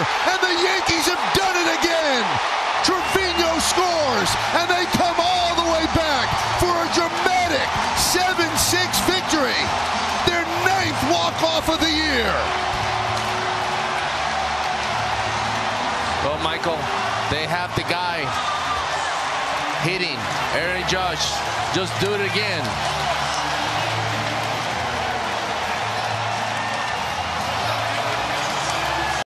and the Yankees have done it again. Trevino scores, and they come all the way back for a dramatic 7-6 victory. Their 9th walk-off of the year. Well, Michael, they have the guy hitting. Aaron Judge, just do it again.